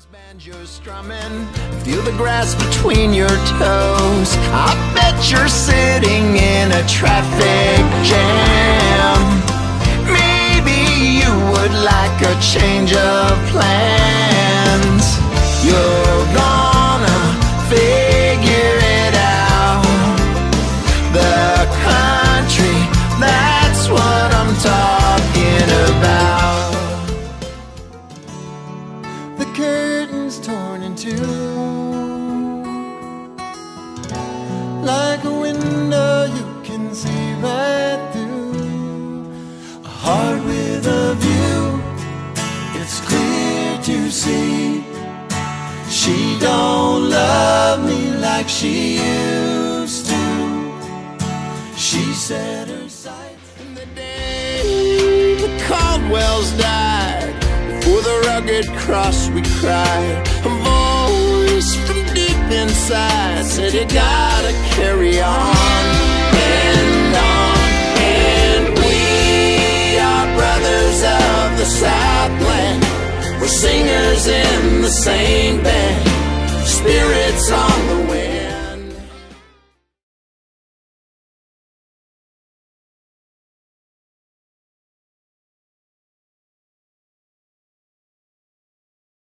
Banjo strumming, feel the grass between your toes. I bet you're sitting in a traffic jam. Maybe you would like a change of plans. You're gonna figure it out. The country, that's what I'm talking about. The curtain's torn in two, like a window you can see right through. A heart with a view, it's clear to see. She don't love me like she used to. She set her sights in the day the Caldwells died. For the rugged cross we cried. A voice from deep inside said you gotta carry on and on. And we are brothers of the Southland. We're singers in the same band, spirits on the